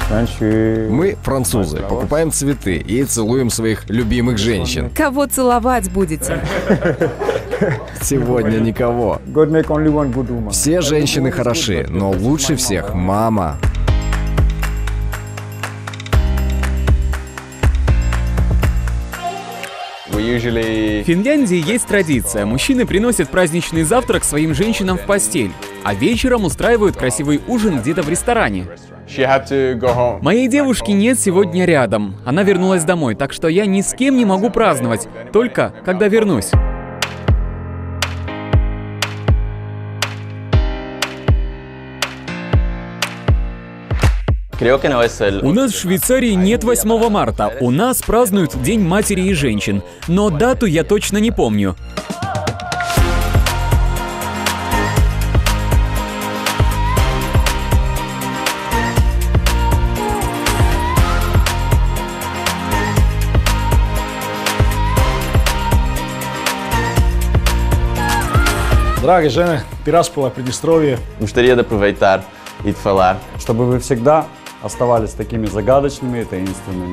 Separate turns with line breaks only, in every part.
Мы, французы, покупаем цветы и целуем своих любимых женщин.
Кого целовать будете?
Сегодня никого. Все женщины хороши, но лучше всех мама.
В Финляндии есть традиция. Мужчины приносят праздничный завтрак своим женщинам в постель, а вечером устраивают красивый ужин где-то в ресторане. Моей девушки нет сегодня рядом. Она вернулась домой, так что я ни с кем не могу праздновать, только когда вернусь. У нас в Швейцарии нет 8 марта. У нас празднуют День матери и женщин. Но дату я точно не помню.
Дорогие жены, Тираспола, Приднестровье.
Чтобы вы всегда оставались такими загадочными и таинственными.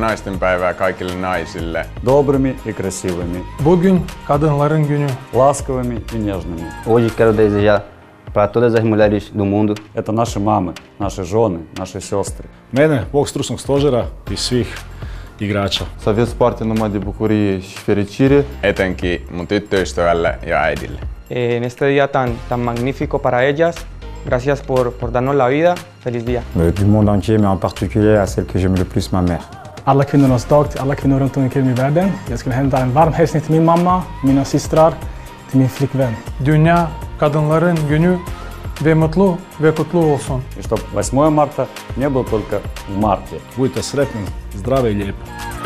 Добрыми и красивыми.
Bugün kadınların günü.
Ласковыми и нежными.
Hoje quero desejar para todas as mulheres do mundo.
Это наши мамы, наши жены, наши сестры.
Mene, Bog stručnog stožera i svih igrača.
Să aveți parte numai de bucurie și fericire. Etenkin mun tyttöystävälle ja äidille.
En este día tan magnífico para ellas. Gracias por darnos la vida. Feliz día.
Du monde entier, mais en particulier à celle que j'aime le plus, ma mère.
Alla kvinnornas dag till alla kvinnor runt omkring i världen. Jag skulle hämta en varm hälsning till min mamma, mina systrar, till min flickvän.
Dünya kadınların günü ve mutlu ve kutlu olsun.
И чтобы 8 марта не был только в марте.
Будьте sretni, zdravi i lijepi.